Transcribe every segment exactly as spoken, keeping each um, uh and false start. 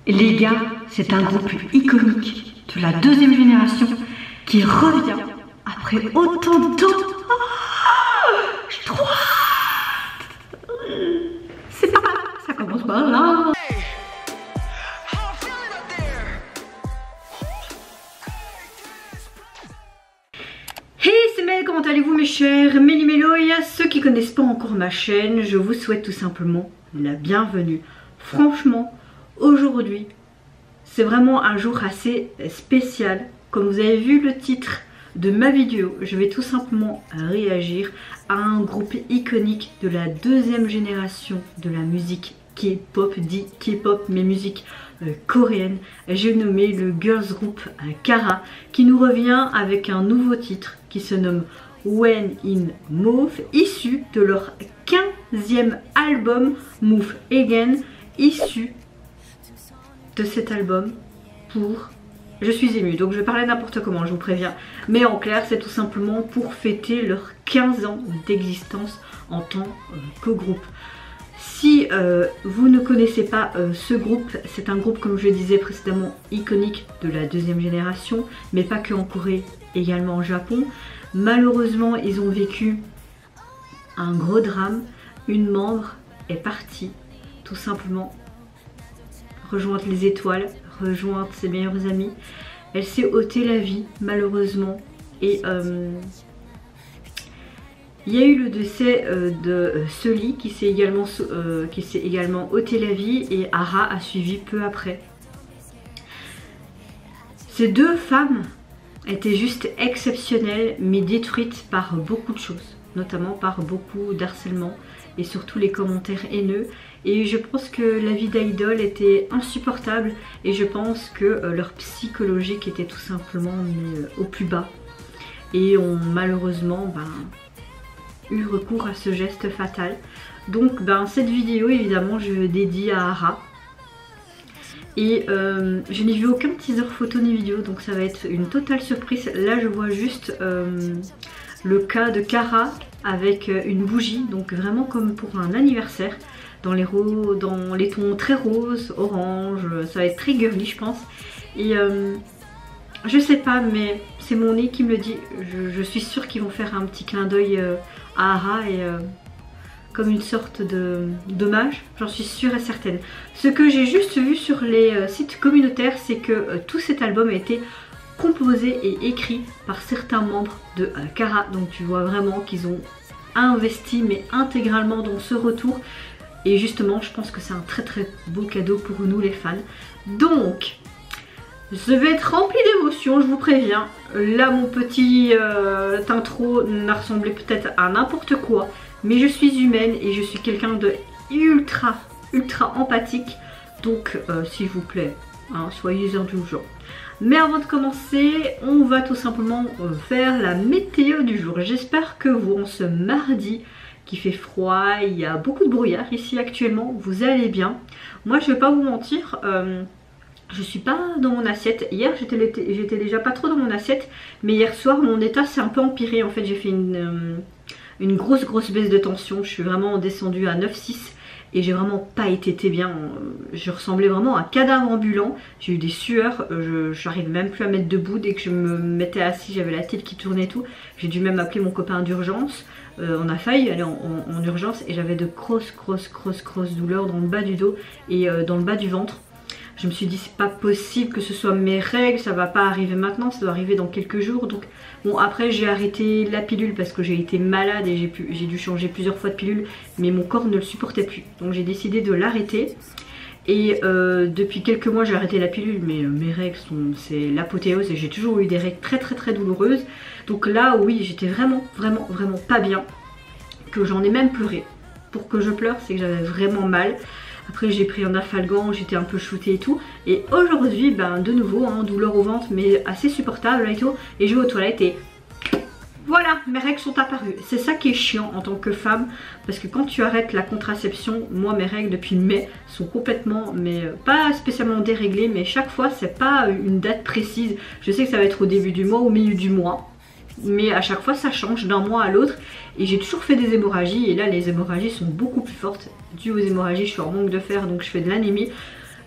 Les gars, c'est un groupe iconique de la deuxième génération qui revient après autant de temps. Oh, j'ai trop hâte. C'est pas mal, ça commence par là. Hey, c'est Mel, comment allez-vous mes chers Méli-Mélo? Et à ceux qui connaissent pas encore ma chaîne, je vous souhaite tout simplement la bienvenue. Franchement, aujourd'hui, c'est vraiment un jour assez spécial. Comme vous avez vu le titre de ma vidéo, je vais tout simplement réagir à un groupe iconique de la deuxième génération de la musique K-pop, dit K-pop mais musique euh, coréenne. J'ai nommé le girls group euh, Kara, qui nous revient avec un nouveau titre qui se nomme When in Move, issu de leur quinzième album Move Again, issu de cet album pour... Je suis émue, donc je vais parler n'importe comment, je vous préviens. Mais en clair, c'est tout simplement pour fêter leurs quinze ans d'existence en tant euh, que groupe. Si euh, vous ne connaissez pas euh, ce groupe, c'est un groupe, comme je le disais précédemment, iconique de la deuxième génération, mais pas que en Corée, également au Japon. Malheureusement, ils ont vécu un gros drame. Une membre est partie, tout simplement, rejoindre les étoiles, rejoindre ses meilleurs amis. Elle s'est ôté la vie, malheureusement. Et euh, il y a eu le décès euh, de euh, Sully qui s'est également, euh, qui s'est également ôté la vie, et Ara a suivi peu après. Ces deux femmes étaient juste exceptionnelles, mais détruites par beaucoup de choses, notamment par beaucoup d'harcèlement et surtout les commentaires haineux. Et je pense que la vie d'idole était insupportable, et je pense que euh, leur psychologique était tout simplement mis, euh, au plus bas, et ont malheureusement ben, eu recours à ce geste fatal. Donc ben, cette vidéo évidemment je dédie à Ara, et euh, je n'ai vu aucun teaser photo ni vidéo, donc ça va être une totale surprise. Là je vois juste euh, le cas de Kara avec une bougie, donc vraiment comme pour un anniversaire, dans les, dans les tons très roses, orange, ça va être très girly je pense. Et euh, je sais pas, mais c'est mon nez qui me le dit, je, je suis sûre qu'ils vont faire un petit clin d'œil euh, à Ara, et euh, comme une sorte de d'hommage, j'en suis sûre et certaine. Ce que j'ai juste vu sur les euh, sites communautaires, c'est que euh, tout cet album a été composé et écrit par certains membres de euh, Kara, donc tu vois vraiment qu'ils ont investi mais intégralement dans ce retour. Et justement, je pense que c'est un très très beau cadeau pour nous les fans. Donc, je vais être remplie d'émotions, je vous préviens. Là, mon petit euh, intro n'a ressemblé peut-être à n'importe quoi, mais je suis humaine et je suis quelqu'un de ultra, ultra empathique. Donc, euh, s'il vous plaît, hein, soyez indulgents. Mais avant de commencer, on va tout simplement faire la météo du jour. J'espère que vous, en ce mardi qui fait froid, il y a beaucoup de brouillard ici actuellement, vous allez bien. Moi je vais pas vous mentir, euh, je suis pas dans mon assiette. Hier j'étais déjà pas trop dans mon assiette, mais hier soir mon état s'est un peu empiré. En fait j'ai fait une, euh, une grosse grosse baisse de tension, je suis vraiment descendue à neuf six et j'ai vraiment pas été bien. Je ressemblais vraiment à un cadavre ambulant, j'ai eu des sueurs, je n'arrive même plus à mettre debout. Dès que je me mettais assis j'avais la tête qui tournait et tout, j'ai dû même appeler mon copain d'urgence. Euh, on a failli aller en, en, en urgence, et j'avais de grosses grosses grosses grosses douleurs dans le bas du dos et euh, dans le bas du ventre. Je me suis dit c'est pas possible que ce soit mes règles, ça va pas arriver maintenant, ça doit arriver dans quelques jours. Donc bon, après j'ai arrêté la pilule parce que j'ai été malade et j'ai j'ai dû changer plusieurs fois de pilule, mais mon corps ne le supportait plus, donc j'ai décidé de l'arrêter. Et euh, depuis quelques mois j'ai arrêté la pilule, mais euh, mes règles sont, c'est l'apothéose, et j'ai toujours eu des règles très très très douloureuses. Donc là oui, j'étais vraiment vraiment vraiment pas bien, que j'en ai même pleuré. Pour que je pleure, c'est que j'avais vraiment mal. Après j'ai pris un Afalgan, j'étais un peu shootée et tout. Et aujourd'hui, ben de nouveau, hein, douleur au ventre mais assez supportable et tout. Et je vais aux toilettes et voilà, mes règles sont apparues. C'est ça qui est chiant en tant que femme, parce que quand tu arrêtes la contraception, moi mes règles depuis mai sont complètement, mais pas spécialement déréglées, mais chaque fois c'est pas une date précise. Je sais que ça va être au début du mois, au milieu du mois, mais à chaque fois ça change d'un mois à l'autre, et j'ai toujours fait des hémorragies, et là les hémorragies sont beaucoup plus fortes. Dû aux hémorragies, je suis en manque de fer, donc je fais de l'anémie.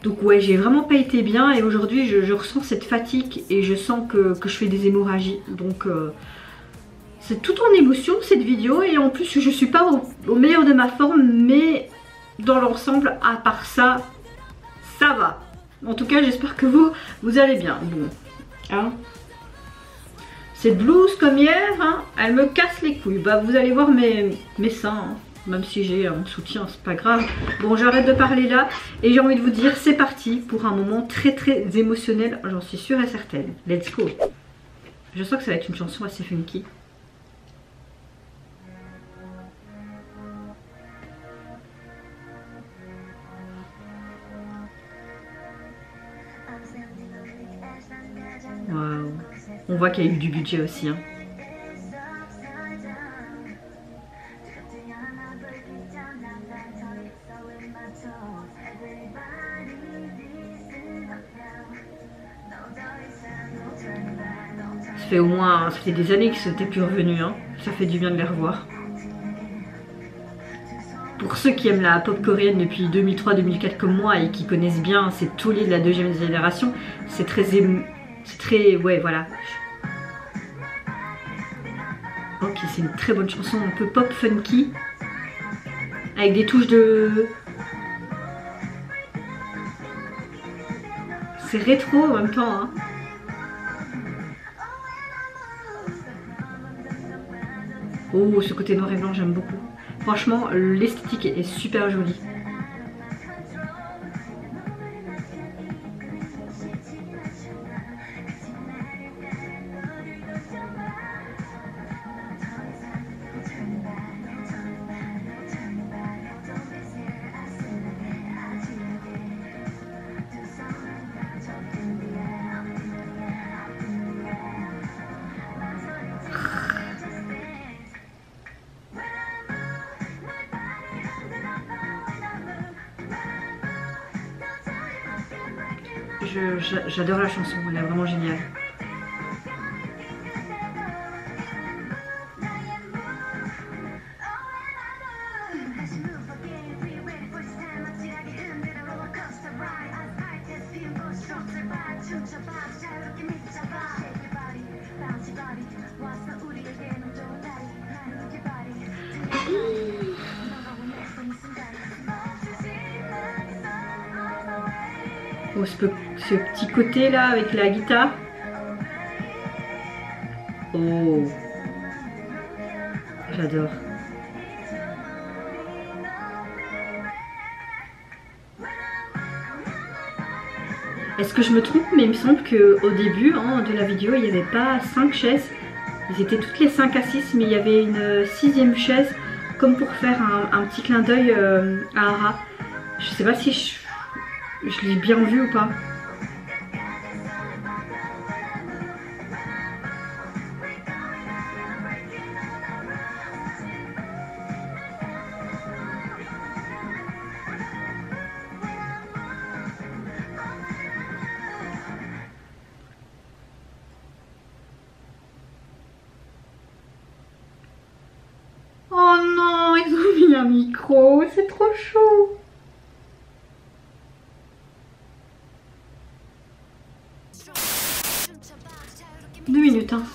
Donc ouais, j'ai vraiment pas été bien et aujourd'hui je, je ressens cette fatigue et je sens que, que je fais des hémorragies. Donc euh, c'est tout en émotion cette vidéo et en plus je suis pas au, au meilleur de ma forme, mais dans l'ensemble, à part ça, ça va. En tout cas, j'espère que vous, vous allez bien. Bon, hein. Cette blouse comme hier, hein, elle me casse les couilles. Bah vous allez voir mes, mes seins, hein. Même si j'ai un soutien, c'est pas grave. Bon, j'arrête de parler là et j'ai envie de vous dire, c'est parti pour un moment très très émotionnel, j'en suis sûre et certaine. Let's go. Je sens que ça va être une chanson assez funky. Waouh. On voit qu'il y a eu du budget aussi, hein. Ça fait au moins, ça fait des années qu'ils n'étaient plus revenus, hein. Ça fait du bien de les revoir. Pour ceux qui aiment la pop coréenne depuis deux mille trois deux mille quatre comme moi et qui connaissent bien ces tauliers de la deuxième génération, c'est très ému... c'est très... ouais voilà. Ok, c'est une très bonne chanson, un peu pop funky, avec des touches de... c'est rétro en même temps, hein. Oh, ce côté noir et blanc, j'aime beaucoup. Franchement, l'esthétique est super jolie. J'adore la chanson, elle est vraiment géniale. Oh, ce, ce petit côté là avec la guitare. Oh, j'adore. Est-ce que je me trompe? Mais il me semble qu'au début hein, de la vidéo, il n'y avait pas cinq chaises. Ils étaient toutes les cinq assises, mais il y avait une sixième chaise, comme pour faire un, un petit clin d'œil euh, à Ara. Je sais pas si je... Je l'ai bien vu ou pas? Oh non, ils ont mis un micro, c'est trop chaud. Deux minutes, hein.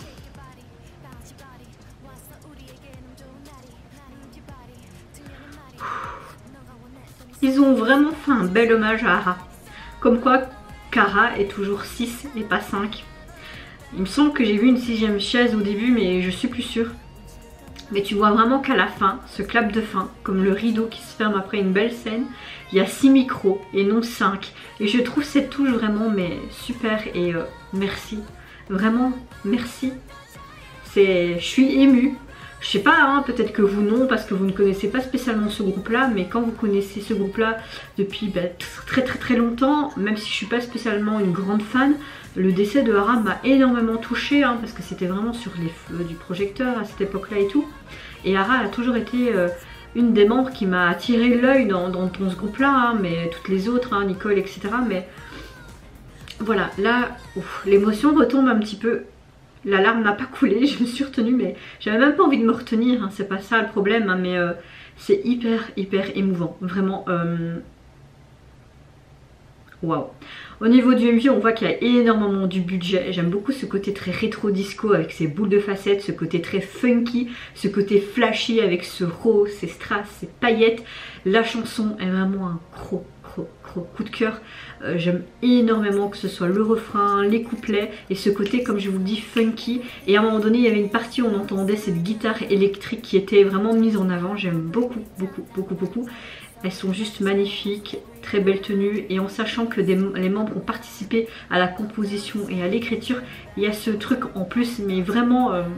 Ils ont vraiment fait un bel hommage à Ara. Comme quoi, Kara est toujours six et pas cinq. Il me semble que j'ai vu une sixième chaise au début, mais je suis plus sûre. Mais tu vois vraiment qu'à la fin, ce clap de fin, comme le rideau qui se ferme après une belle scène, il y a six micros et non cinq. Et je trouve cette touche vraiment mais super et euh, merci. Vraiment, merci. C'est, je suis émue. Je sais pas, hein, peut-être que vous non, parce que vous ne connaissez pas spécialement ce groupe-là, mais quand vous connaissez ce groupe-là depuis bah, très très très longtemps, même si je suis pas spécialement une grande fan, le décès de Ara m'a énormément touchée, hein, parce que c'était vraiment sur les feux du projecteur à cette époque-là et tout. Et Ara a toujours été euh, une des membres qui m'a attiré l'œil dans, dans, dans ce groupe-là, hein, mais toutes les autres, hein, Nicole, et cetera. Mais voilà, là, l'émotion retombe un petit peu. La larme n'a pas coulé, je me suis retenue, mais j'avais même pas envie de me retenir, hein, c'est pas ça le problème, hein, mais euh, c'est hyper hyper émouvant, vraiment. Euh... Waouh. Au niveau du M J, on voit qu'il y a énormément du budget. J'aime beaucoup ce côté très rétro disco avec ses boules de facettes, ce côté très funky, ce côté flashy avec ce rose, ses strass, ses paillettes. La chanson est vraiment un gros, gros, gros coup de cœur. Euh, J'aime énormément que ce soit le refrain, les couplets et ce côté, comme je vous le dis, funky. Et à un moment donné, il y avait une partie où on entendait cette guitare électrique qui était vraiment mise en avant. J'aime beaucoup, beaucoup, beaucoup, beaucoup. Elles sont juste magnifiques, très belle tenue, et en sachant que des, les membres ont participé à la composition et à l'écriture, il y a ce truc en plus, mais vraiment euh,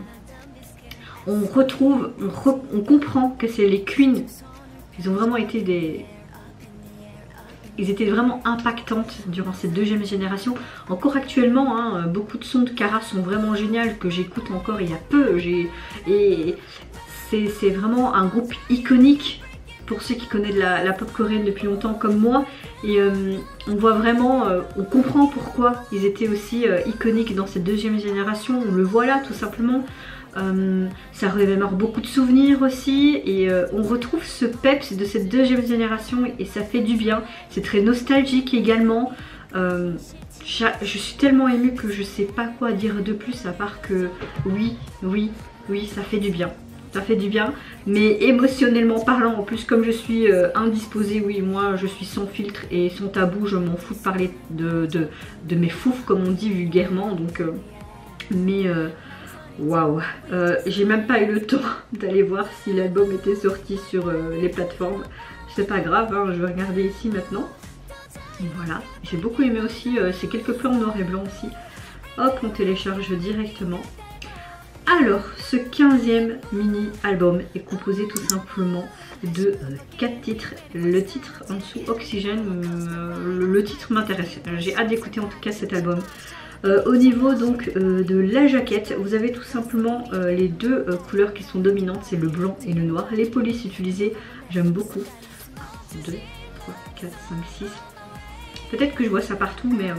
on retrouve, on, re, on comprend que c'est les Queens. Ils ont vraiment été des... Ils étaient vraiment impactantes durant cette deuxième génération. Encore actuellement, hein, beaucoup de sons de Cara sont vraiment géniaux, que j'écoute encore il y a peu. Et c'est vraiment un groupe iconique pour ceux qui connaissent la, la pop coréenne depuis longtemps comme moi. Et euh, on voit vraiment, euh, on comprend pourquoi ils étaient aussi euh, iconiques dans cette deuxième génération. On le voit là tout simplement. Euh, ça remémore beaucoup de souvenirs aussi, et euh, on retrouve ce peps de cette deuxième génération et ça fait du bien. C'est très nostalgique également. Euh, je suis tellement émue que je sais pas quoi dire de plus à part que oui, oui, oui, ça fait du bien. Ça fait du bien, mais émotionnellement parlant, en plus comme je suis euh, indisposée, oui, moi je suis sans filtre et sans tabou, je m'en fous de parler de, de, de mes foufs comme on dit vulgairement, donc euh, mais euh, waouh, euh, j'ai même pas eu le temps d'aller voir si l'album était sorti sur euh, les plateformes. C'est pas grave, hein, je vais regarder ici maintenant. Et voilà, j'ai beaucoup aimé aussi euh, ces quelques plans en noir et blanc aussi. Hop, on télécharge directement. Alors, ce quinzième mini-album est composé tout simplement de euh, quatre titres. Le titre en dessous, Oxygène, euh, le titre m'intéresse. J'ai hâte d'écouter en tout cas cet album. Euh, au niveau donc euh, de la jaquette, vous avez tout simplement euh, les deux euh, couleurs qui sont dominantes, c'est le blanc et le noir. Les polices utilisées, j'aime beaucoup. un, deux, trois, quatre, cinq, six. Peut-être que je vois ça partout, mais euh,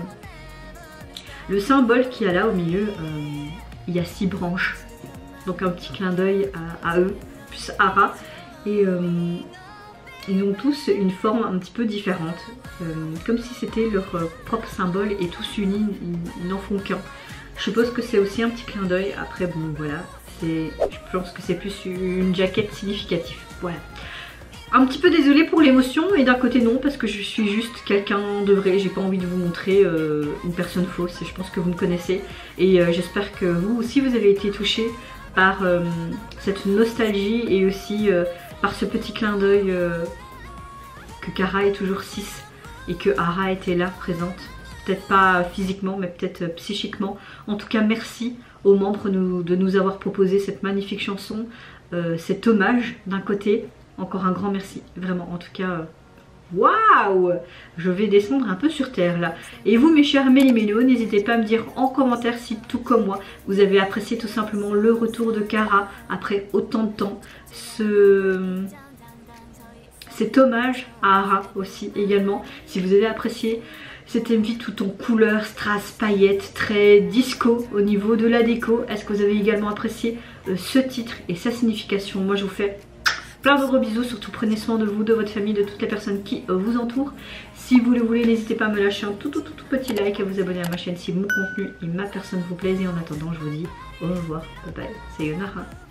le symbole qu'il y a là au milieu, euh, il y a six branches. Donc un petit clin d'œil à, à eux, plus Ara. Et euh, ils ont tous une forme un petit peu différente. Euh, comme si c'était leur euh, propre symbole et tous unis, ils, ils n'en font qu'un. Je suppose que c'est aussi un petit clin d'œil. Après bon voilà, je pense que c'est plus une jaquette significative. Voilà. Un petit peu désolée pour l'émotion, et d'un côté non, parce que je suis juste quelqu'un de vrai. J'ai pas envie de vous montrer euh, une personne fausse, je pense que vous me connaissez. Et euh, j'espère que vous aussi vous avez été touchés par euh, cette nostalgie et aussi euh, par ce petit clin d'œil euh, que Cara est toujours six et que Ara était là présente. Peut-être pas physiquement mais peut-être psychiquement. En tout cas merci aux membres nous, de nous avoir proposé cette magnifique chanson, euh, cet hommage d'un côté. Encore un grand merci, vraiment, en tout cas, waouh! Je vais descendre un peu sur terre là. Et vous mes chers méli-mélos, n'hésitez pas à me dire en commentaire si tout comme moi, vous avez apprécié tout simplement le retour de Cara après autant de temps. Ce... Cet hommage à Ara aussi également, si vous avez apprécié cet M V tout en couleurs, strass, paillettes, très disco au niveau de la déco. Est-ce que vous avez également apprécié euh, ce titre et sa signification? Moi je vous fais plein de gros bisous, surtout prenez soin de vous, de votre famille, de toutes les personnes qui vous entourent. Si vous le voulez, n'hésitez pas à me lâcher un tout tout tout, tout petit like, à vous abonner à ma chaîne si mon contenu et ma personne vous plaisent. Et en attendant, je vous dis au revoir, bye bye, sayonara.